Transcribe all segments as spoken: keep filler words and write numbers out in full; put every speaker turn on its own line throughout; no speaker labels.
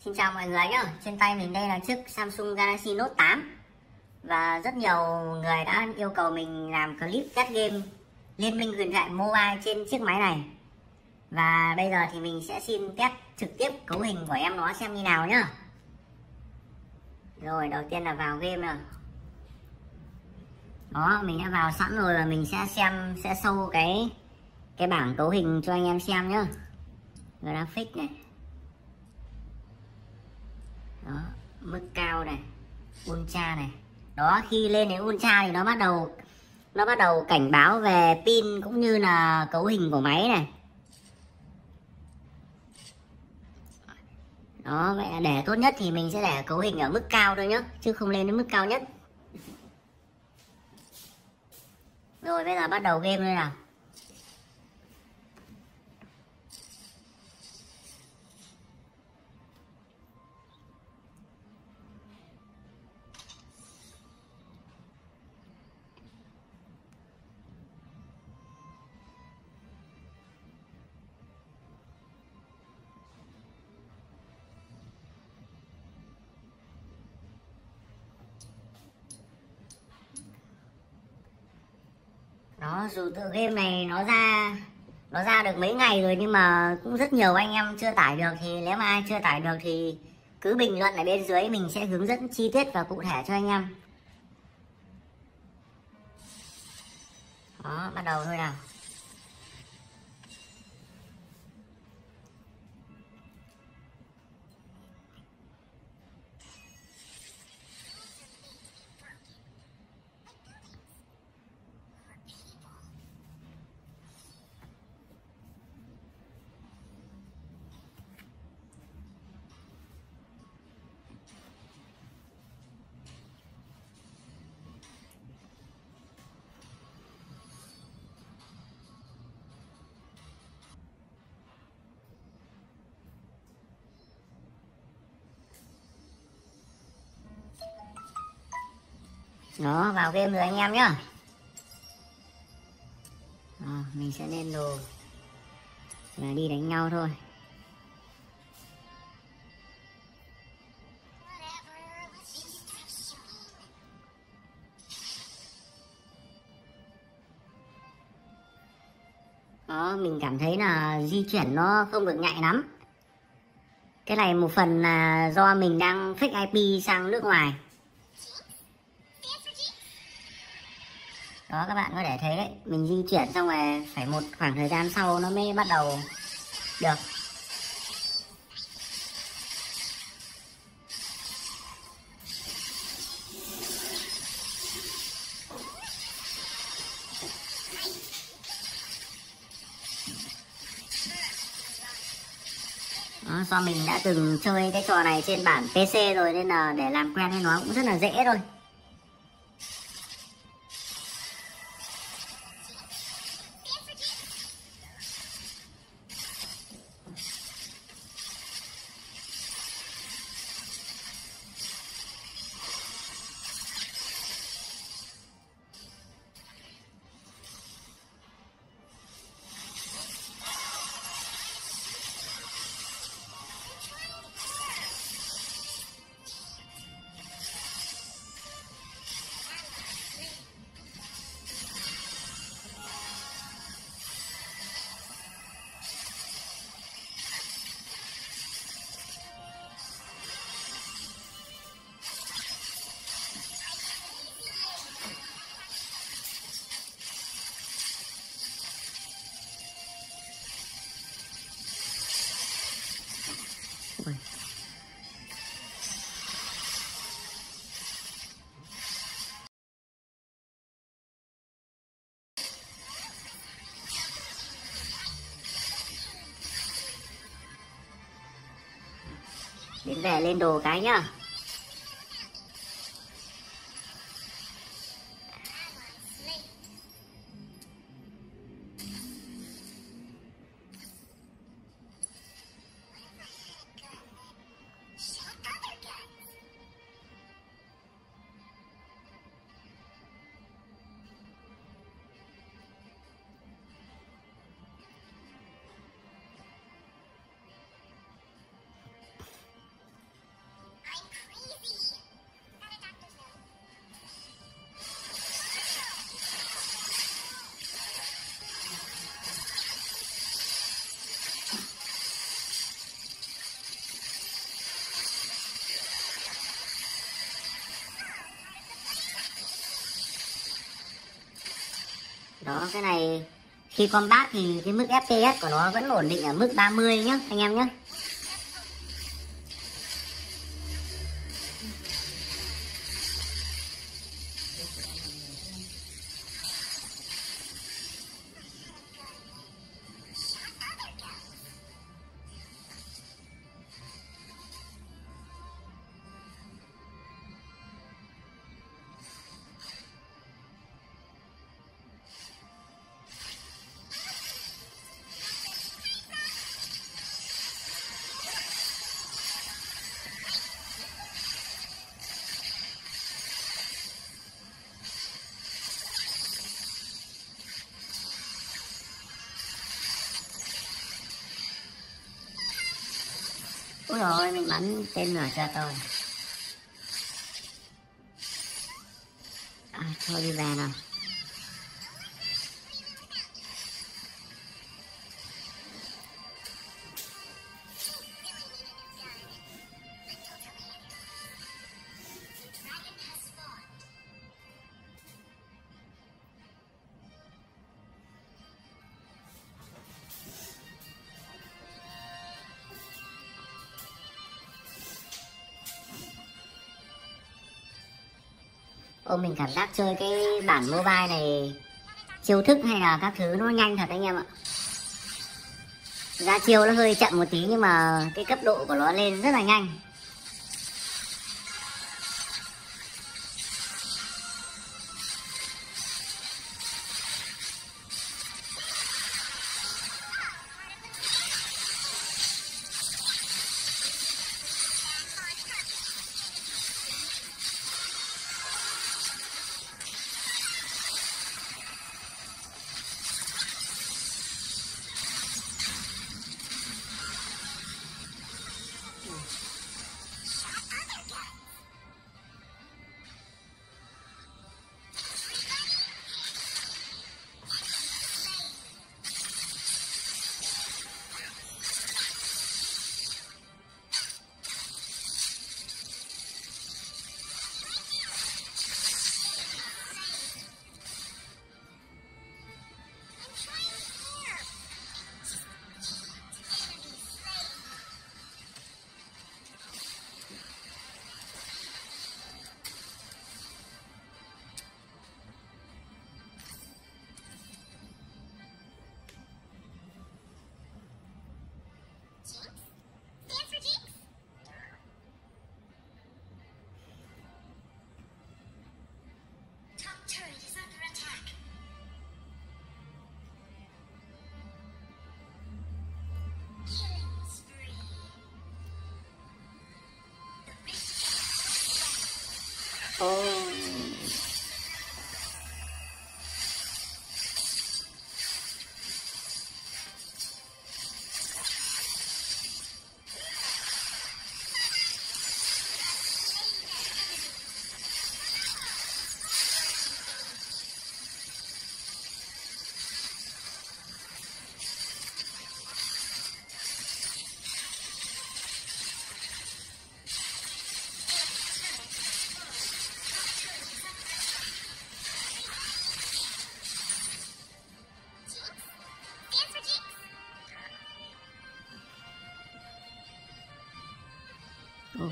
Xin chào mọi người nhé. Trên tay mình đây là chiếc Samsung Galaxy Note tám. Và rất nhiều người đã yêu cầu mình làm clip test game Liên minh huyền thoại mobile trên chiếc máy này. Và bây giờ thì mình sẽ xin test trực tiếp cấu hình của em nó xem như nào nhá. Rồi đầu tiên là vào game nào. Đó, mình đã vào sẵn rồi và mình sẽ xem sẽ show cái cái bảng cấu hình cho anh em xem nhá. Graphic này. Đó, mức cao này, ultra này. Đó, khi lên đến ultra thì nó bắt đầu nó bắt đầu cảnh báo về pin cũng như là cấu hình của máy này. Đó, vậy là để tốt nhất thì mình sẽ để cấu hình ở mức cao thôi nhé, chứ không lên đến mức cao nhất. Rồi bây giờ bắt đầu game thôi nào. Đó, dù tựa game này nó ra nó ra được mấy ngày rồi nhưng mà cũng rất nhiều anh em chưa tải được, thì nếu mà ai chưa tải được thì cứ bình luận ở bên dưới, mình sẽ hướng dẫn chi tiết và cụ thể cho anh em. Đó, bắt đầu thôi nào. Đó, vào game rồi anh em nhá. Đó, mình sẽ lên đồ và đi đánh nhau thôi. Đó, mình cảm thấy là di chuyển nó không được nhạy lắm. Cái này một phần là do mình đang fake i pê sang nước ngoài. Đó, các bạn có thể thấy đấy, mình di chuyển xong rồi phải một khoảng thời gian sau nó mới bắt đầu được. Đó, do mình đã từng chơi cái trò này trên bản pê xê rồi nên là để làm quen với nó cũng rất là dễ thôi. Ui. Đến về lên đồ cái nhá. Đó, cái này khi combat thì cái mức ép pê ét của nó vẫn ổn định ở mức ba mươi nhá anh em nhé. Ôi rồi mình bắn tên lửa cho tôi. À, thôi đi về nào. Ô, mình cảm giác chơi cái bản mobile này chiêu thức hay là các thứ nó nhanh thật anh em ạ. Ra chiêu nó hơi chậm một tí nhưng mà cái cấp độ của nó lên rất là nhanh. Ô, ô.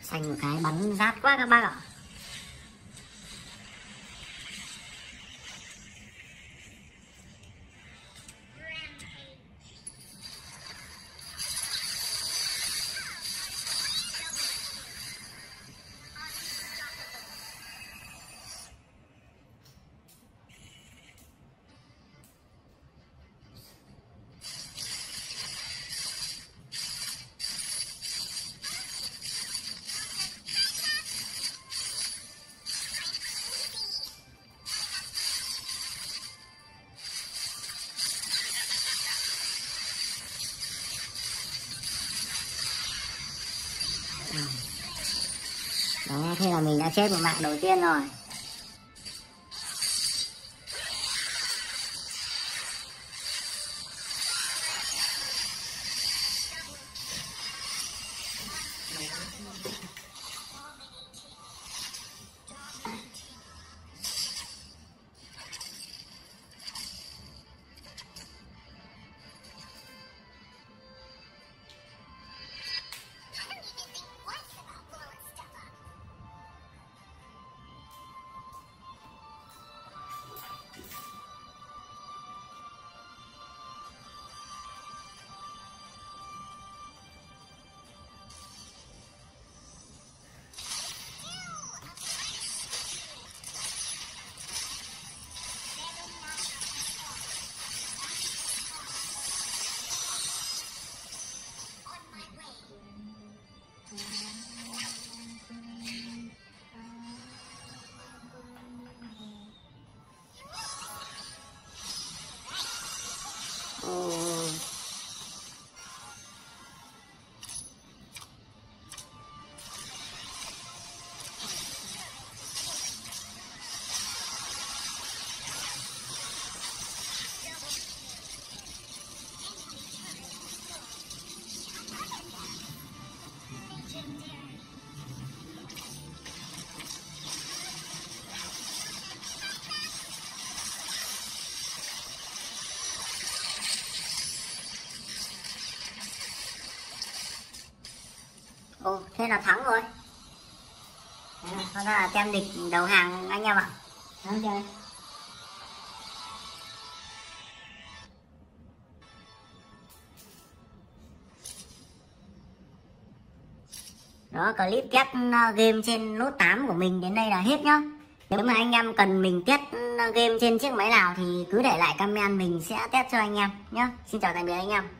Xanh một cái bắn rát quá các bác ạ. Đó, thế là mình đã chết một mạng đầu tiên rồi. Ồ, thế là thắng rồi. Đó là tem địch đầu hàng anh em ạ. Thắng chưa? Đó, clip test game trên Note tám của mình đến đây là hết nhá. Nếu mà anh em cần mình test game trên chiếc máy nào thì cứ để lại comment, mình sẽ test cho anh em nhé. Xin chào tạm biệt anh em.